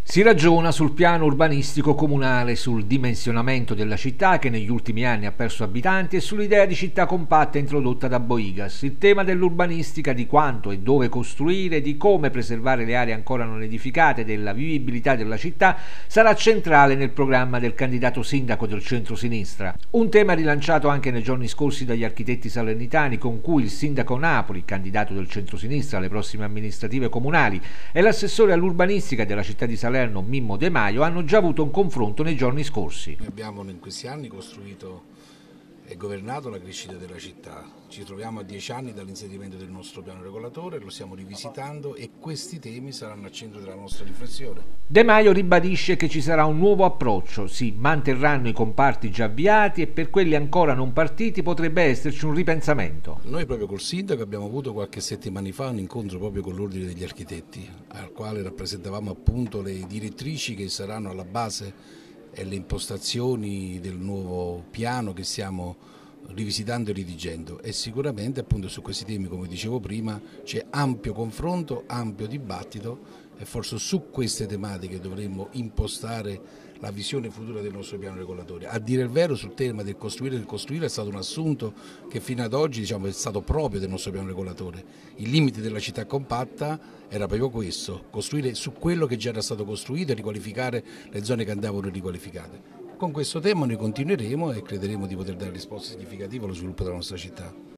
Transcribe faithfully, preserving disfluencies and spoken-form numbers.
Si ragiona sul piano urbanistico comunale, sul dimensionamento della città che negli ultimi anni ha perso abitanti e sull'idea di città compatta introdotta da Boigas. Il tema dell'urbanistica, di quanto e dove costruire, di come preservare le aree ancora non edificate, della vivibilità della città, sarà centrale nel programma del candidato sindaco del centro-sinistra. Un tema rilanciato anche nei giorni scorsi dagli architetti salernitani, con cui il sindaco Napoli, candidato del centro-sinistra alle prossime amministrative comunali, e l'assessore all'urbanistica della città di Salerno Mimmo De Maio hanno già avuto un confronto nei giorni scorsi. Noi abbiamo in questi anni costruito e governato la crescita della città. Ci troviamo a dieci anni dall'inserimento del nostro piano regolatore, lo stiamo rivisitando e questi temi saranno al centro della nostra riflessione. De Maio ribadisce che ci sarà un nuovo approccio, si manterranno i comparti già avviati e per quelli ancora non partiti potrebbe esserci un ripensamento. Noi proprio col sindaco abbiamo avuto qualche settimana fa un incontro proprio con l'ordine degli architetti, al quale rappresentavamo appunto le direttrici che saranno alla base e le impostazioni del nuovo piano che stiamo rivisitando e redigendo, e sicuramente appunto su questi temi, come dicevo prima, c'è ampio confronto, ampio dibattito e forse su queste tematiche dovremmo impostare la visione futura del nostro piano regolatore. A dire il vero, sul tema del costruire e del costruire è stato un assunto che fino ad oggi, diciamo, è stato proprio del nostro piano regolatore. Il limite della città compatta era proprio questo: costruire su quello che già era stato costruito e riqualificare le zone che andavano riqualificate. Con questo tema noi continueremo e crederemo di poter dare risposte significative allo sviluppo della nostra città.